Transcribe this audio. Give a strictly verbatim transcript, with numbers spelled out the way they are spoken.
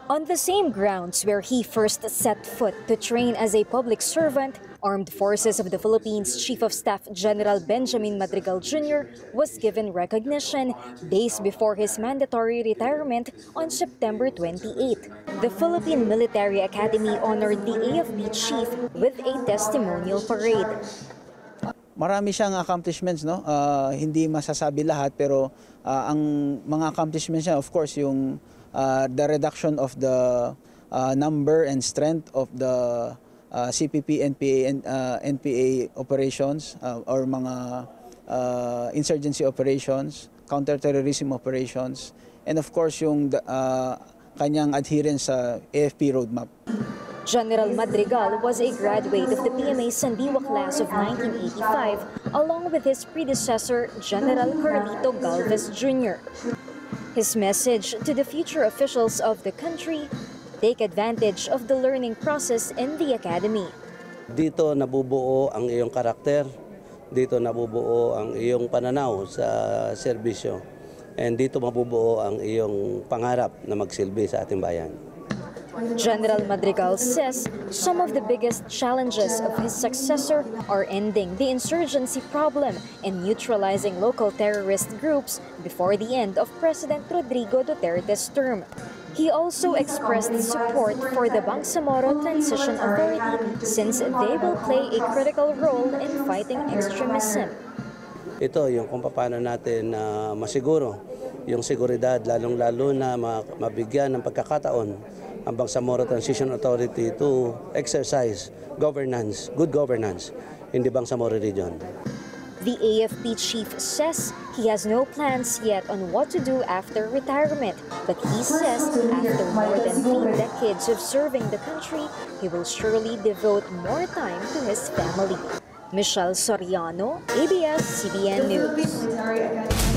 On the same grounds where he first set foot to train as a public servant, Armed Forces of the Philippines Chief of Staff General Benjamin Madrigal Junior was given recognition days before his mandatory retirement on September twenty-eighth. The Philippine Military Academy honored the A F P chief with a testimonial parade. Marami siyang accomplishments, no? Uh, hindi masasabi lahat, pero uh, ang mga accomplishments niya, of course, yung uh, the reduction of the uh, number and strength of the uh, C P P, N P A, and uh, N P A operations uh, or mga uh, insurgency operations, counterterrorism operations, and of course, yung uh, kanyang adherence sa A F P roadmap. General Madrigal was a graduate of the P M A Sandiwa class of nineteen eighty-five, along with his predecessor, General Carlito Galvez Junior His message to the future officials of the country: take advantage of the learning process in the academy. Dito nabubuo ang iyong karakter, dito nabubuo ang iyong pananaw sa serbisyo, and dito mabubuo ang iyong pangarap na magsilbi sa ating bayan. General Madrigal says some of the biggest challenges of his successor are ending the insurgency problem and neutralizing local terrorist groups before the end of President Rodrigo Duterte's term. He also expressed support for the Bangsamoro Transition Authority since they will play a critical role in fighting extremism. Ito yung kung paano natin uh, masiguro yung seguridad, lalong-lalo na mabigyan ng pagkakataon ang Bangsamoro Transition Authority to exercise governance, good governance in the Bangsamoro region. The A F P chief says he has no plans yet on what to do after retirement, but he says after more than three decades of serving the country, he will surely devote more time to his family. Michelle Soriano, A B S C B N News.